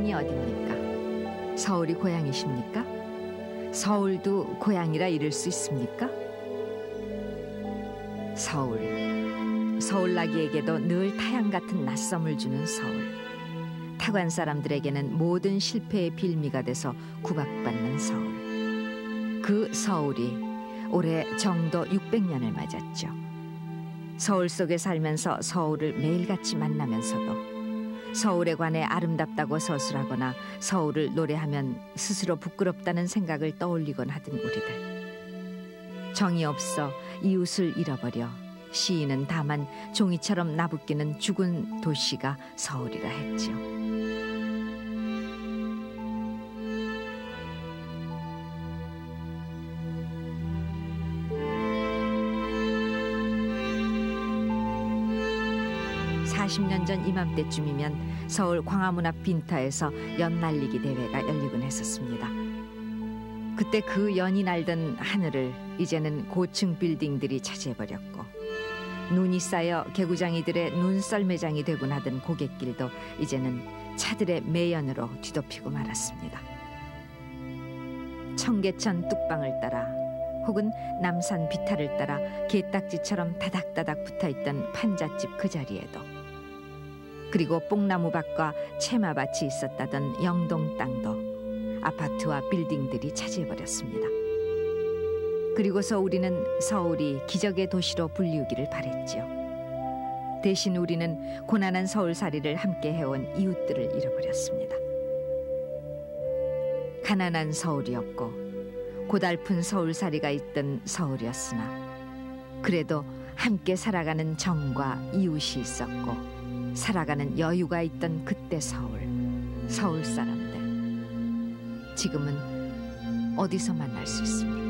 고향이 어디입니까? 서울이 고향이십니까? 서울도 고향이라 이를 수 있습니까? 서울나기에게도 늘 타향 같은 낯섦을 주는 서울. 타관 사람들에게는 모든 실패의 빌미가 돼서 구박받는 서울. 그 서울이 올해 정도 600년을 맞았죠. 서울 속에 살면서 서울을 매일같이 만나면서도 서울에 관해 아름답다고 서술하거나 서울을 노래하면 스스로 부끄럽다는 생각을 떠올리곤 하던 우리들. 정이 없어 이웃을 잃어버려 시인은 다만 종이처럼 나부끼는 죽은 도시가 서울이라 했지요. (40년) 전 이맘때쯤이면 서울 광화문 앞 빈터에서 연 날리기 대회가 열리곤 했었습니다. 그때 그 연이 날던 하늘을 이제는 고층 빌딩들이 차지해버렸고, 눈이 쌓여 개구장이들의 눈썰매장이 되곤 하던 고갯길도 이제는 차들의 매연으로 뒤덮이고 말았습니다. 청계천 뚝방을 따라 혹은 남산 비탈을 따라 게딱지처럼 다닥다닥 붙어있던 판잣집 그 자리에도, 그리고 뽕나무밭과 채마밭이 있었다던 영동 땅도 아파트와 빌딩들이 차지해버렸습니다. 그리고서 우리는 서울이 기적의 도시로 불리우기를 바랬지요. 대신 우리는 고난한 서울살이를 함께 해온 이웃들을 잃어버렸습니다. 가난한 서울이었고 고달픈 서울살이가 있던 서울이었으나 그래도 함께 살아가는 정과 이웃이 있었고 살아가는 여유가 있던 그때 서울 사람들, 지금은 어디서 만날 수 있습니까?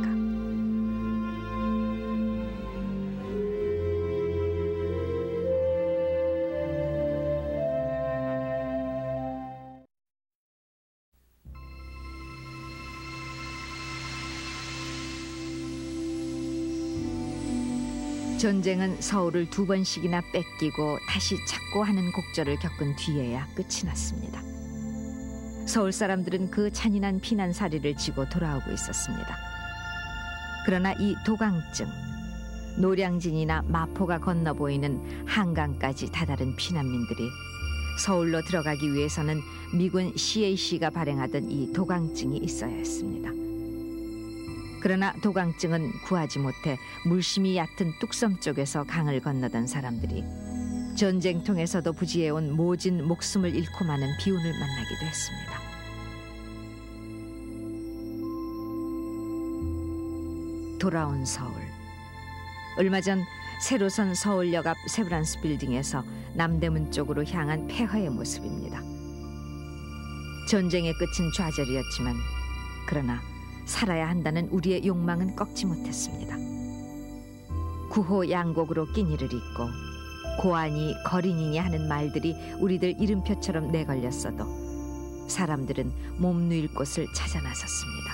전쟁은 서울을 2번씩이나 뺏기고 다시 찾고 하는 곡절을 겪은 뒤에야 끝이 났습니다. 서울 사람들은 그 잔인한 피난살이를 지고 돌아오고 있었습니다. 그러나 이 도강증, 노량진이나 마포가 건너 보이는 한강까지 다다른 피난민들이 서울로 들어가기 위해서는 미군 CAC가 발행하던 이 도강증이 있어야 했습니다. 그러나 도강증은 구하지 못해 물심이 얕은 뚝섬 쪽에서 강을 건너던 사람들이 전쟁통에서도 부지해온 모진 목숨을 잃고 마는 비운을 만나기도 했습니다. 돌아온 서울. 얼마 전 새로 선 서울역 앞 세브란스 빌딩에서 남대문 쪽으로 향한 폐허의 모습입니다. 전쟁의 끝은 좌절이었지만 그러나 살아야 한다는 우리의 욕망은 꺾지 못했습니다. 구호 양곡으로 끼니를 잇고 고아니 거린이니 하는 말들이 우리들 이름표처럼 내걸렸어도 사람들은 몸 누일 곳을 찾아 나섰습니다.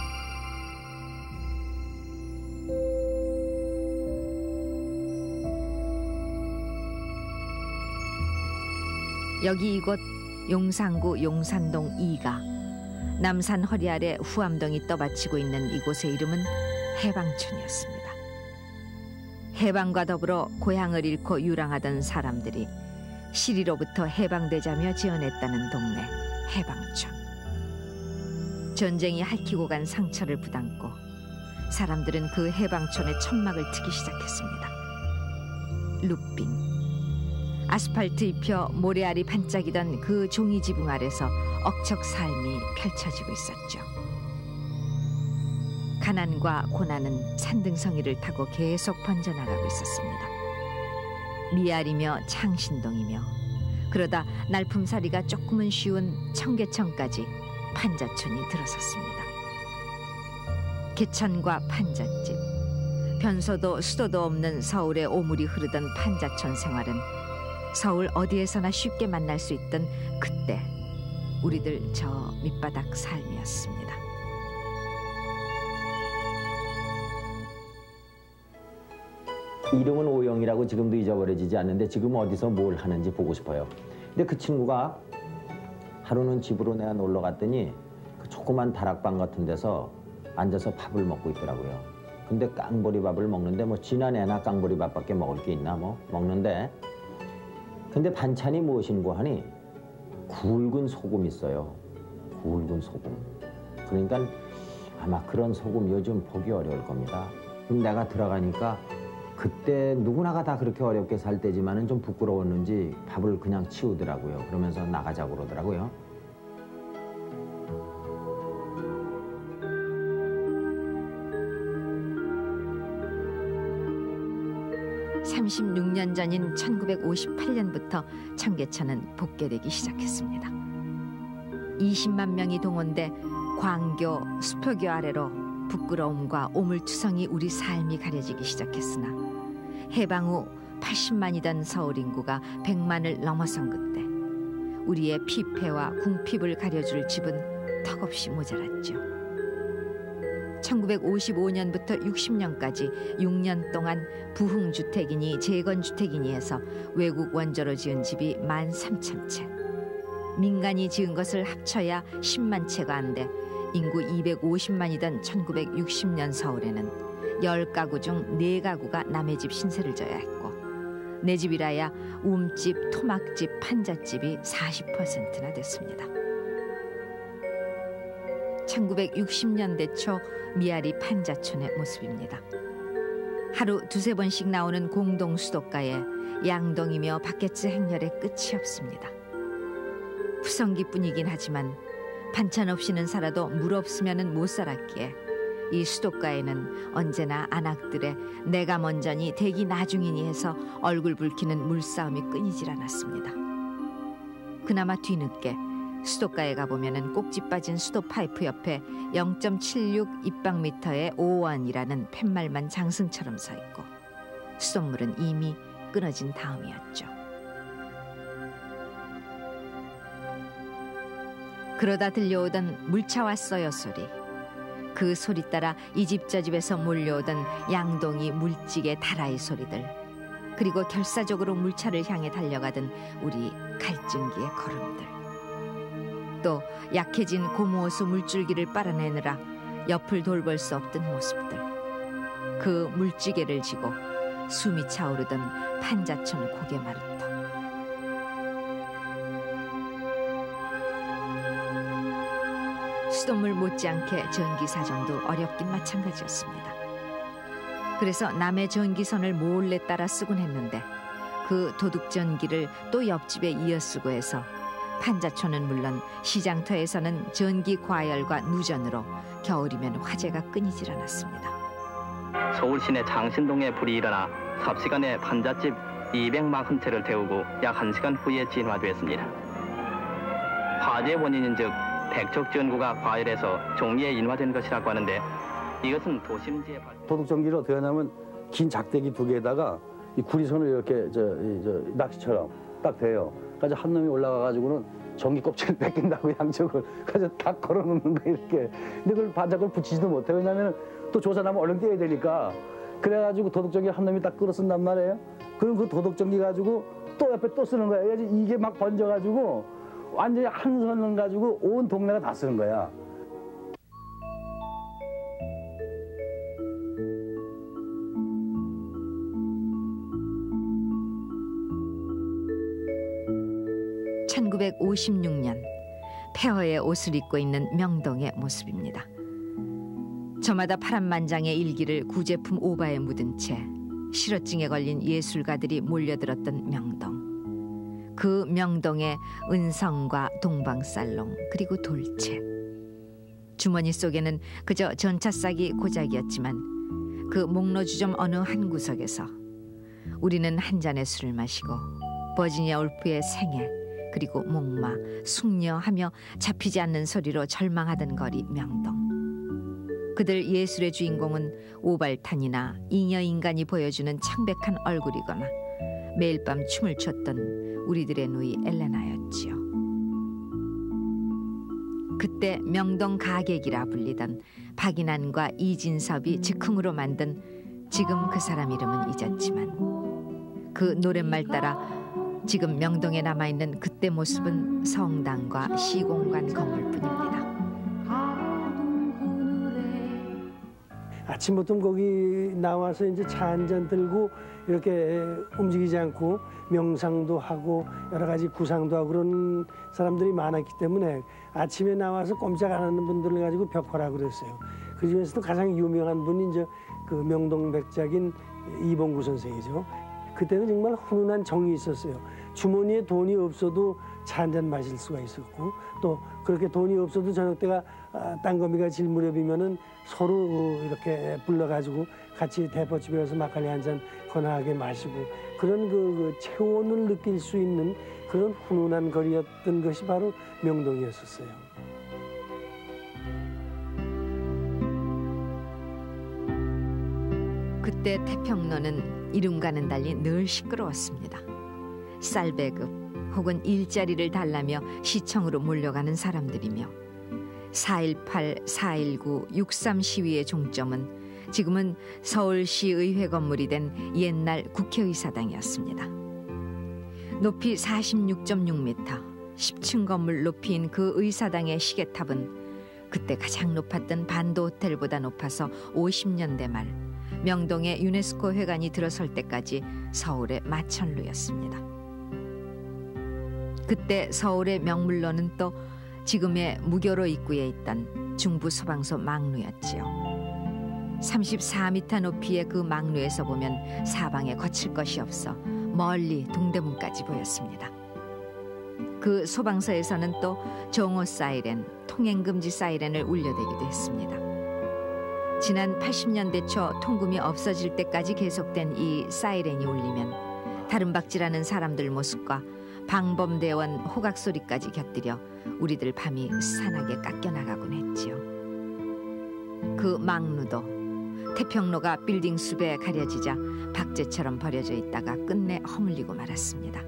여기 이곳 용산구 용산동 2가 남산 허리 아래 후암동이 떠받치고 있는 이곳의 이름은 해방촌이었습니다. 해방과 더불어 고향을 잃고 유랑하던 사람들이 시리로부터 해방되자며 지어냈다는 동네 해방촌. 전쟁이 핥히고 간 상처를 부담고 사람들은 그 해방촌의 천막을 트기 시작했습니다. 루빙. 아스팔트 입혀 모래알이 반짝이던 그 종이 지붕 아래서 억척 삶이 펼쳐지고 있었죠. 가난과 고난은 산등성이를 타고 계속 번져나가고 있었습니다. 미알이며 창신동이며 그러다 날품살이가 조금은 쉬운 청계천까지 판자촌이 들어섰습니다. 개천과 판잣집, 변소도 수도도 없는 서울의 오물이 흐르던 판자촌 생활은 서울 어디에서나 쉽게 만날 수 있던 그때 우리들 저 밑바닥 삶이었습니다. 이름은 오영이라고 지금도 잊어버려지지 않는데 지금 어디서 뭘 하는지 보고 싶어요. 근데 그 친구가 하루는 집으로 내가 놀러 갔더니 그 조그만 다락방 같은 데서 앉아서 밥을 먹고 있더라고요. 근데 깡보리밥을 먹는데 뭐 지난 애나 깡보리밥밖에 먹을 게 있나 뭐 먹는데, 근데 반찬이 무엇인고 하니 굵은 소금 있어요. 굵은 소금. 그러니까 아마 그런 소금 요즘 보기 어려울 겁니다. 그럼 내가 들어가니까 그때 누구나가 다 그렇게 어렵게 살 때지만은 좀 부끄러웠는지 밥을 그냥 치우더라고요. 그러면서 나가자고 그러더라고요. 36년 전인 1958년부터 청계천은 복개되기 시작했습니다. 20만 명이 동원돼 광교, 수표교 아래로 부끄러움과 오물투성이 우리 삶이 가려지기 시작했으나 해방 후 80만이던 서울 인구가 100만을 넘어선 그때 우리의 피폐와 궁핍을 가려줄 집은 턱없이 모자랐죠. 1955년부터 60년까지 6년 동안 부흥주택이니 재건주택이니 해서 외국 원조로 지은 집이 13,000채. 민간이 지은 것을 합쳐야 10만 채가 안 돼 인구 250만이던 1960년 서울에는 10가구 중 4가구가 남의 집 신세를 져야 했고 내 집이라야 움집, 토막집, 판잣집이 40%나 됐습니다. 1960년대 초 미아리 판자촌의 모습입니다. 하루 두세 번씩 나오는 공동 수도가에 양동이며 바켓츠 행렬의 끝이 없습니다. 푸성기뿐이긴 하지만 반찬 없이는 살아도 물 없으면 못 살았기에 이 수도가에는 언제나 안악들의 내가 먼저니 대기 나중이니 해서 얼굴 붉히는 물싸움이 끊이질 않았습니다. 그나마 뒤늦게 수도가에 가보면 꼭지 빠진 수도 파이프 옆에 0.76 입방미터의 5원이라는 팻말만 장승처럼 서 있고 수돗물은 이미 끊어진 다음이었죠. 그러다 들려오던 물차 왔어요 소리, 그 소리 따라 이 집 저 집에서 몰려오던 양동이 물찌개 다라이 소리들, 그리고 결사적으로 물차를 향해 달려가던 우리 갈증기의 걸음들, 또 약해진 고무호수 물줄기를 빨아내느라 옆을 돌볼 수 없던 모습들, 그 물찌개를 지고 숨이 차오르던 판자촌 고개마루터. 수돗물 못지않게 전기 사정도 어렵긴 마찬가지였습니다. 그래서 남의 전기선을 몰래 따라 쓰곤 했는데 그 도둑전기를 또 옆집에 이어쓰고 해서 판자촌은 물론 시장터에서는 전기 과열과 누전으로 겨울이면 화재가 끊이질 않았습니다. 서울 시내 장신동에 불이 일어나 삽시간에 판잣집 240채를 태우고 약 1시간 후에 진화됐습니다. 화재 원인인 즉 백척전구가 과열해서 종이에 인화된 것이라고 하는데 이것은 도심지에 도둑전기를 어떻게 하냐면 긴 작대기 2개에다가 이 구리선을 이렇게 낚시처럼 딱 대요. 그래서 한 놈이 올라가가지고는 전기 껍질을 뺏긴다고 양쪽을 그래서 딱 걸어놓는 거 이렇게. 근데 그걸 반짝을 붙이지도 못해. 왜냐면 또 조사나면 얼른 떼야 되니까. 그래가지고 도둑전기 한 놈이 딱 끌어 쓴단 말이에요. 그럼 그 도둑전기 가지고 또 옆에 또 쓰는 거야. 그래서 이게 막 번져가지고 완전히 한 선을 가지고 온 동네가 다 쓰는 거야. (1956년) 폐허의 옷을 입고 있는 명동의 모습입니다. 저마다 파란만장의 일기를 구제품 오바에 묻은 채 실어증에 걸린 예술가들이 몰려들었던 명동. 그 명동의 은성과 동방살롱 그리고 돌체. 주머니 속에는 그저 전차싸기 고작이었지만 그 목로주점 어느 한 구석에서 우리는 한 잔의 술을 마시고 버지니아 울프의 생애 그리고 목마, 숙녀하며 잡히지 않는 소리로 절망하던 거리 명동. 그들 예술의 주인공은 오발탄이나 잉여인간이 보여주는 창백한 얼굴이거나 매일 밤 춤을 췄던 우리들의 누이 엘레나였지요. 그때 명동 가객이라 불리던 박인환과 이진섭이 즉흥으로 만든, 지금 그 사람 이름은 잊었지만 그 노랫말 따라 지금 명동에 남아있는 그때 모습은 성당과 시공간 건물뿐입니다. 아침부터 거기 나와서 이제 차 한 잔 들고 이렇게 움직이지 않고 명상도 하고 여러 가지 구상도 하고 그런 사람들이 많았기 때문에 아침에 나와서 꼼짝 안 하는 분들을 가지고 벽화라고 그랬어요. 그 중에서도 가장 유명한 분이 이제 그 명동 백작인 이봉구 선생이죠. 그때는 정말 훈훈한 정이 있었어요. 주머니에 돈이 없어도 차 한 잔 마실 수가 있었고 또 그렇게 돈이 없어도 저녁 때가 땅거미가 질 무렵이면은 서로 이렇게 불러가지고 같이 대포집에 가서 막걸리 한 잔 건하게 마시고 그런 그 체온을 느낄 수 있는 그런 훈훈한 거리였던 것이 바로 명동이었었어요. 그때 태평로는 이름과는 달리 늘 시끄러웠습니다. 쌀배급 혹은 일자리를 달라며 시청으로 몰려가는 사람들이며 4.18, 4.19, 6.3 시위의 종점은 지금은 서울시의회 건물이 된 옛날 국회의사당이었습니다. 높이 46.6m, 10층 건물 높이인 그 의사당의 시계탑은 그때 가장 높았던 반도 호텔보다 높아서 50년대 말 명동에 유네스코 회관이 들어설 때까지 서울의 마천루였습니다. 그때 서울의 명물로는 또 지금의 무교로 입구에 있던 중부소방서 망루였지요. 34m 높이의 그 망루에서 보면 사방에 거칠 것이 없어 멀리 동대문까지 보였습니다. 그 소방서에서는 또 정오 사이렌, 통행금지 사이렌을 울려대기도 했습니다. 지난 80년대 초 통금이 없어질 때까지 계속된 이 사이렌이 울리면 다름박질하는 사람들 모습과 방범대원 호각 소리까지 곁들여 우리들 밤이 스산하게 깎여나가곤 했지요. 그 망루도 태평로가 빌딩 숲에 가려지자 박제처럼 버려져 있다가 끝내 허물리고 말았습니다.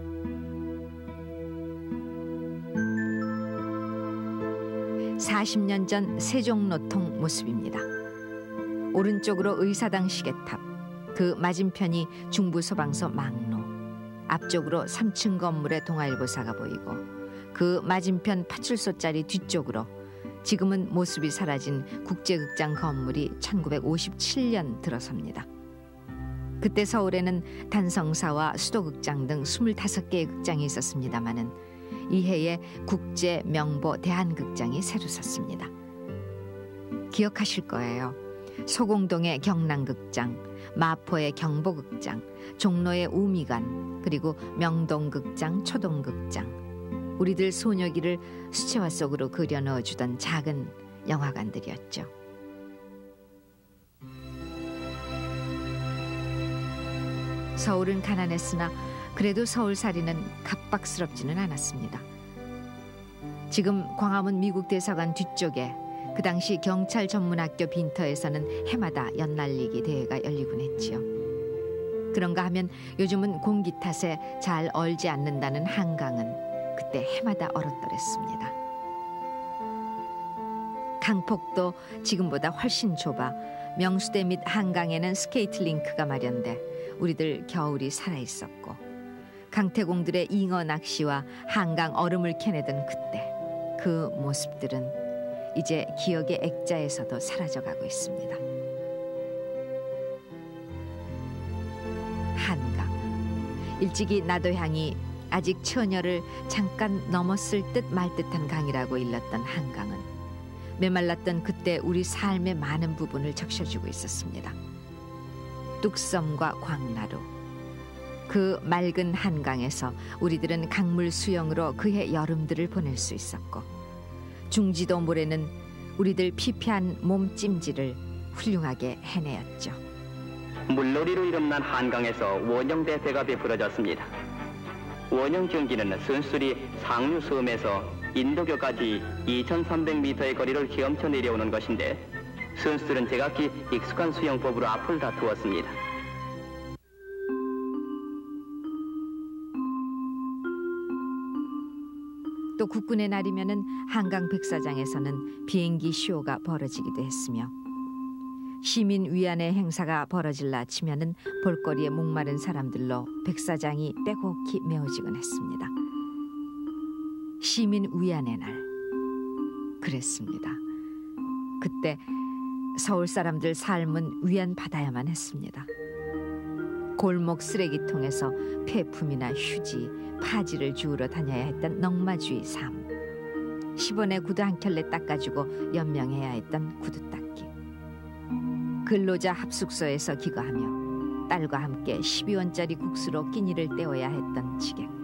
(40년) 전 세종로통 모습입니다. 오른쪽으로 의사당 시계탑, 그 맞은편이 중부소방서 망루, 앞쪽으로 3층 건물의 동아일보사가 보이고 그 맞은편 파출소짜리 뒤쪽으로 지금은 모습이 사라진 국제극장 건물이 1957년 들어섭니다. 그때 서울에는 단성사와 수도극장 등 25개의 극장이 있었습니다마는 이해에 국제 명보 대한극장이 새로 섰습니다. 기억하실 거예요. 소공동의 경남극장, 마포의 경보극장, 종로의 우미관, 그리고 명동극장, 초동극장, 우리들 소녀기를 수채화 속으로 그려 넣어주던 작은 영화관들이었죠. 서울은 가난했으나 그래도 서울살이는 갑박스럽지는 않았습니다. 지금 광화문 미국 대사관 뒤쪽에 그 당시 경찰 전문학교 빈터에서는 해마다 연날리기 대회가 열리곤 했지요. 그런가 하면 요즘은 공기 탓에 잘 얼지 않는다는 한강은 그때 해마다 얼었더랬습니다. 강폭도 지금보다 훨씬 좁아 명수대 및 한강에는 스케이트 링크가 마련돼 우리들 겨울이 살아있었고 강태공들의 잉어 낚시와 한강 얼음을 캐내던 그때 그 모습들은 이제 기억의 액자에서도 사라져가고 있습니다. 한강, 일찍이 나도향이 아직 처녀를 잠깐 넘었을 듯 말 듯한 강이라고 일렀던 한강은 메말랐던 그때 우리 삶의 많은 부분을 적셔주고 있었습니다. 뚝섬과 광나루, 그 맑은 한강에서 우리들은 강물 수영으로 그해 여름들을 보낼 수 있었고 중지도 모래는 우리들 피폐한 몸찜질을 훌륭하게 해내었죠. 물놀이로 이름난 한강에서 원형대 배가 베풀어졌습니다. 원형 경기는 순수리 상류섬에서 인도교까지 2,300m의 거리를 헤엄쳐 내려오는 것인데 선수들은 제각기 익숙한 수영법으로 앞을 다투었습니다. 또 국군의 날이면은 한강 백사장에서는 비행기 쇼가 벌어지기도 했으며 시민위안회 행사가 벌어질라 치면은 볼거리에 목마른 사람들로 백사장이 빼곡히 메워지곤 했습니다. 시민위안회 날 그랬습니다. 그때 서울 사람들 삶은 위안받아야만 했습니다. 골목 쓰레기통에서 폐품이나 휴지, 파지를 주우러 다녀야 했던 넝마주의 삶. 10원에 구두 한 켤레 닦아주고 연명해야 했던 구두 닦기. 근로자 합숙소에서 기거하며 딸과 함께 12원짜리 국수로 끼니를 때워야 했던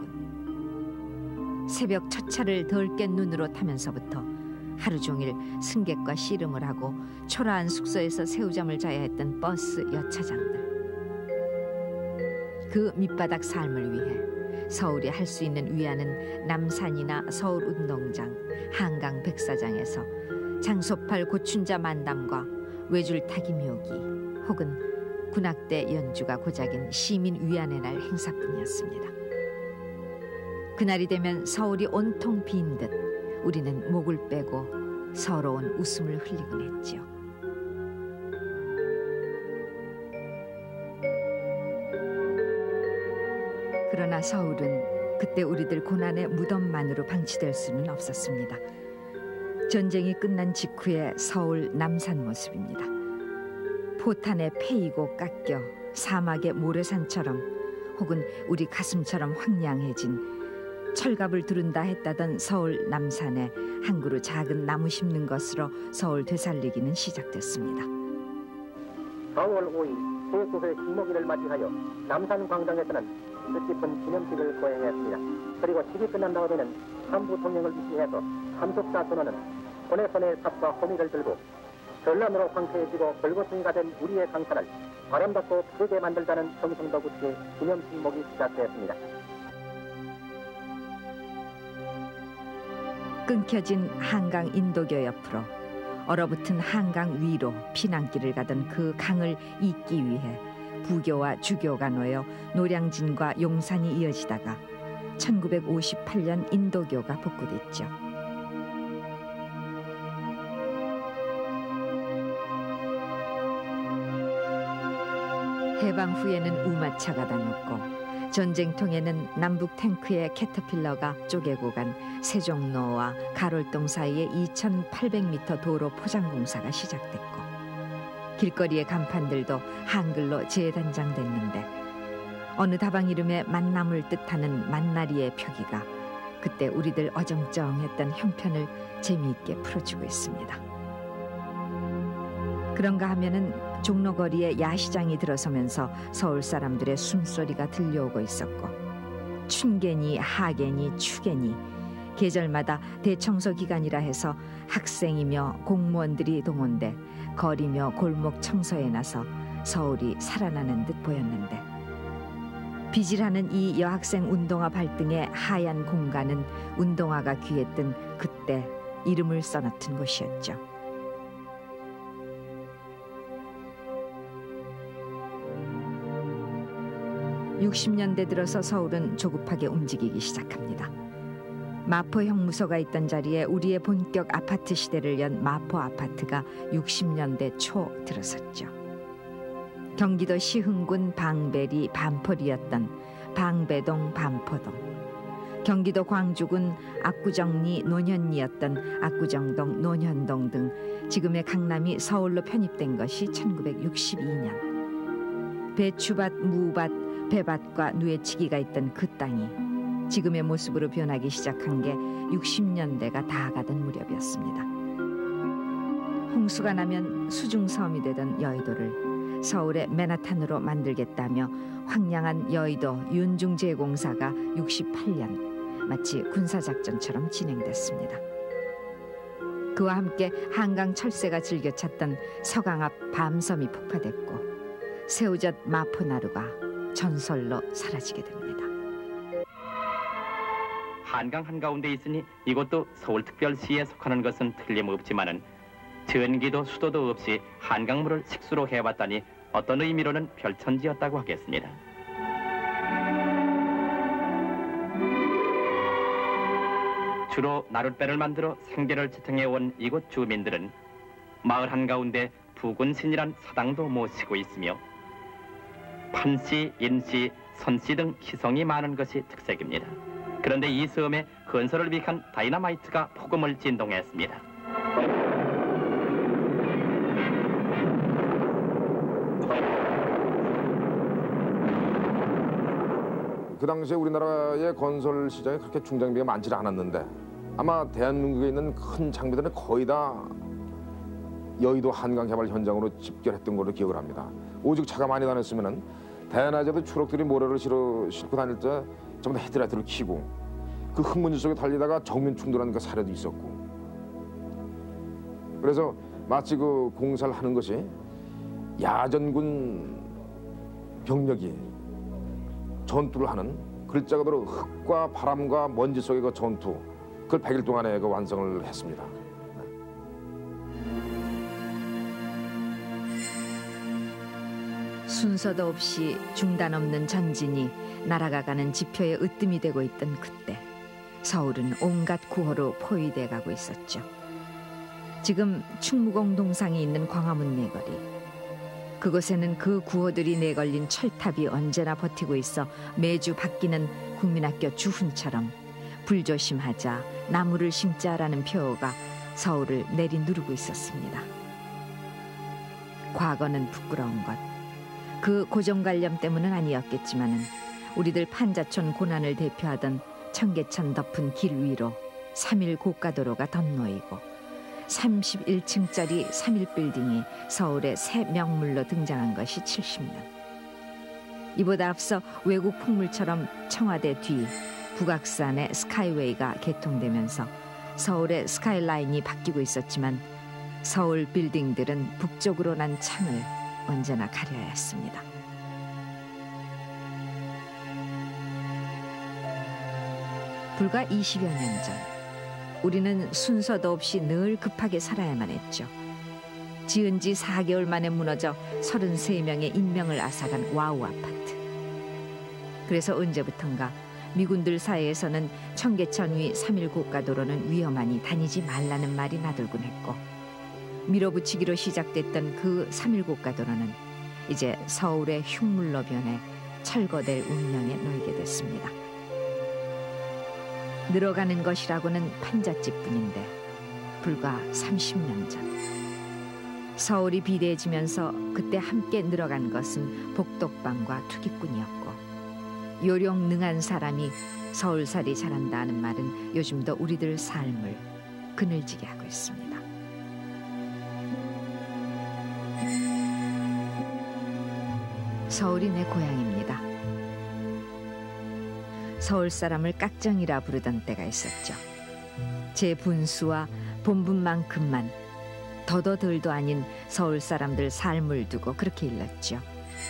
지객군. 새벽 첫 차를 덜 깬 눈으로 타면서부터 하루 종일 승객과 씨름을 하고 초라한 숙소에서 새우잠을 자야 했던 버스 여차장들. 그 밑바닥 삶을 위해 서울이 할 수 있는 위안은 남산이나 서울운동장, 한강 백사장에서 장소팔 고춘자 만담과 외줄타기 묘기 혹은 군악대 연주가 고작인 시민위안회 날 행사뿐이었습니다. 그날이 되면 서울이 온통 빈 듯 우리는 목을 빼고 서러운 웃음을 흘리곤 했지요. 그러나 서울은 그때 우리들 고난의 무덤만으로 방치될 수는 없었습니다. 전쟁이 끝난 직후의 서울 남산 모습입니다. 포탄에 패이고 깎여 사막의 모래산처럼 혹은 우리 가슴처럼 황량해진 철갑을 두른다 했다던 서울 남산에 한 그루 작은 나무 심는 것으로 서울 되살리기는 시작됐습니다. 4월 5일 세교회 식목일을 맞이하여 남산 광장에서는 뜻깊은 기념식을 거행했습니다. 그리고 식이 끝난다고 되는 한부 통영을 위시해서 참석자 선원은 손에 삽과 호미를 들고 전란으로 황폐해지고 벌거숭이가 된 우리의 강산을 아름답고 크게 만들자는 정성도 굳이 기념식목이 시작되었습니다. 끊겨진 한강 인도교 옆으로 얼어붙은 한강 위로 피난길을 가던 그 강을 잇기 위해 부교와 주교가 놓여 노량진과 용산이 이어지다가 1958년 인도교가 복구됐죠. 해방 후에는 우마차가 다녔고 전쟁통에는 남북 탱크의 캐터필러가 쪼개고 간 세종로와 가롤동 사이의 2,800m 도로 포장 공사가 시작됐고 길거리의 간판들도 한글로 재단장됐는데 어느 다방 이름의 만남을 뜻하는 만나리의 표기가 그때 우리들 어정쩡했던 형편을 재미있게 풀어주고 있습니다. 그런가 하면은 종로거리에 야시장이 들어서면서 서울 사람들의 숨소리가 들려오고 있었고 춘계니 하계니 추계니 계절마다 대청소 기간이라 해서 학생이며 공무원들이 동원돼 거리며 골목 청소에 나서 서울이 살아나는 듯 보였는데 비질하는 이 여학생 운동화 발등의 하얀 공간은 운동화가 귀했던 그때 이름을 써놓던 곳이었죠. 60년대 들어서 서울은 조급하게 움직이기 시작합니다. 마포 형무소가 있던 자리에 우리의 본격 아파트 시대를 연 마포 아파트가 60년대 초 들어섰죠. 경기도 시흥군 방배리 반포리였던 방배동 반포동, 경기도 광주군 압구정리 논현리였던 압구정동 논현동 등 지금의 강남이 서울로 편입된 것이 1962년. 배추밭, 무밭, 배밭과 누에치기가 있던 그 땅이 지금의 모습으로 변하기 시작한 게 60년대가 다 가던 무렵이었습니다. 홍수가 나면 수중섬이 되던 여의도를 서울의 맨하탄으로 만들겠다며 황량한 여의도 윤중재공사가 68년 마치 군사작전처럼 진행됐습니다. 그와 함께 한강 철새가 즐겨 찾던 서강 앞 밤섬이 폭파됐고 새우젓 마포나루가 전설로 사라지게 됩니다. 한강 한가운데 있으니 이곳도 서울특별시에 속하는 것은 틀림없지만은 전기도 수도도 없이 한강물을 식수로 해왔다니 어떤 의미로는 별천지였다고 하겠습니다. 주로 나룻배를 만들어 생계를 지탱해온 이곳 주민들은 마을 한가운데 부군신이란 사당도 모시고 있으며 판씨, 인씨, 선씨 등 희성이 많은 것이 특색입니다. 그런데 이 섬에 건설을 위한 다이너마이트가 폭음을 진동했습니다. 그 당시에 우리나라의 건설 시장에 그렇게 중장비가 많지 않았는데 아마 대한민국에 있는 큰 장비들은 거의 다 여의도 한강 개발 현장으로 집결했던 걸로 기억을 합니다. 오직 차가 많이 다녔으면은 대낮에도 추록들이 모래를 싣고 다닐 때 전부 다 헤드라이트를 켜고 그 흙먼지 속에 달리다가 정면 충돌하는 그 사례도 있었고, 그래서 마치 그 공사를 하는 것이 야전군 병력이 전투를 하는 글자 그대로 흙과 바람과 먼지 속의 그 전투, 그걸 100일 동안에 그 완성을 했습니다. 순서도 없이 중단 없는 전진이 날아가가는 지표의 으뜸이 되고 있던 그때 서울은 온갖 구호로 포위돼 가고 있었죠. 지금 충무공 동상이 있는 광화문 내거리, 그곳에는 그 구호들이 내걸린 철탑이 언제나 버티고 있어 매주 바뀌는 국민학교 주훈처럼 불조심하자, 나무를 심자라는 표어가 서울을 내리누르고 있었습니다. 과거는 부끄러운 것, 그 고정관념 때문은 아니었겠지만은 우리들 판자촌 고난을 대표하던 청계천 덮은 길 위로 3일 고가도로가 덧놓이고 31층짜리 3일 빌딩이 서울의 새 명물로 등장한 것이 70년. 이보다 앞서 외국 풍물처럼 청와대 뒤 북악산의 스카이웨이가 개통되면서 서울의 스카이라인이 바뀌고 있었지만 서울 빌딩들은 북쪽으로 난 창을 언제나 가려야 했습니다. 불과 20여 년 전, 우리는 순서도 없이 늘 급하게 살아야만 했죠. 지은 지 4개월 만에 무너져 33명의 인명을 앗아간 와우 아파트. 그래서 언제부턴가 미군들 사이에서는 청계천 위 3일 고가도로는 위험하니 다니지 말라는 말이 나돌곤 했고, 밀어붙이기로 시작됐던 그 3일 고가도로는 이제 서울의 흉물로 변해 철거될 운명에 놓이게 됐습니다. 늘어가는 것이라고는 판잣집뿐인데 불과 30년 전 서울이 비대해지면서 그때 함께 늘어간 것은 복덕방과 투기꾼이었고, 요령 능한 사람이 서울살이 잘한다는 말은 요즘도 우리들 삶을 그늘지게 하고 있습니다. 서울이 내 고향입니다. 서울 사람을 깍정이라 부르던 때가 있었죠. 제 분수와 본분만큼만 더도 덜도 아닌 서울 사람들 삶을 두고 그렇게 일렀죠.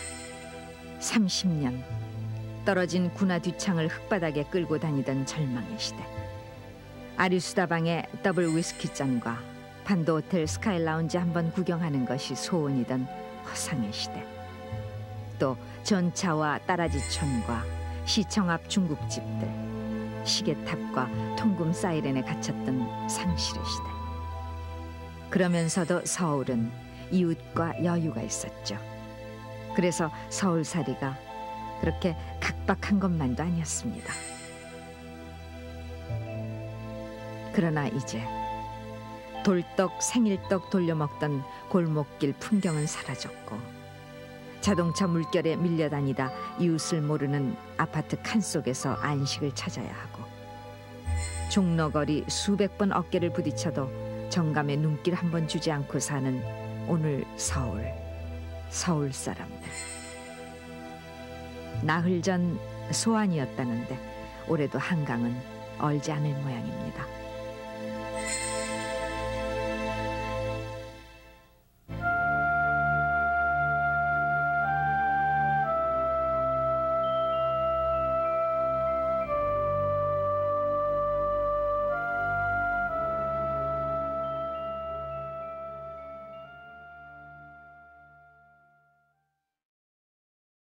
30년 떨어진 군화 뒤창을 흙바닥에 끌고 다니던 절망의 시대. 아리수다방의 더블 위스키 잔과 반도 호텔 스카이 라운지 한번 구경하는 것이 소원이던 허상의 시대. 또 전차와 따라지촌과 시청 앞 중국집들, 시계탑과 통금 사이렌에 갇혔던 상실의 시대. 그러면서도 서울은 이웃과 여유가 있었죠. 그래서 서울살이가 그렇게 각박한 것만도 아니었습니다. 그러나 이제 돌떡, 생일떡 돌려먹던 골목길 풍경은 사라졌고, 자동차 물결에 밀려다니다 이웃을 모르는 아파트 칸 속에서 안식을 찾아야 하고, 종로거리 수백 번 어깨를 부딪혀도 정감의 눈길 한 번 주지 않고 사는 오늘 서울 사람들. 나흘 전 소환이었다는데 올해도 한강은 얼지 않을 모양입니다.